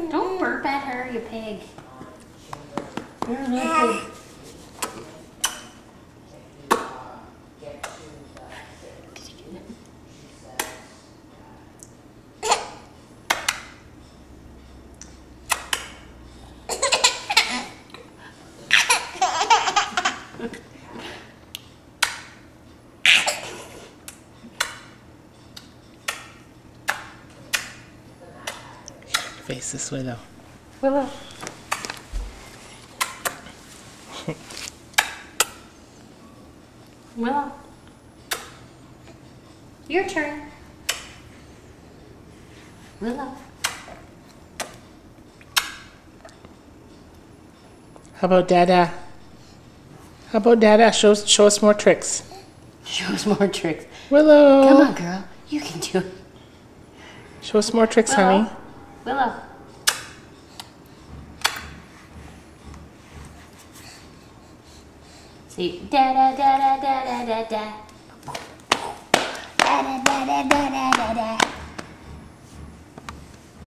Don't burp at her, you pig. You're a little pig. Face this way though. Willow. Willow. Your turn. Willow. How about Dada? How about Dada? Show us more tricks. Show us more tricks. Willow. Come on, girl. You can do it. Show us more tricks, Willow. honey. Willow. See, da da da da da da da da da da da da da da da.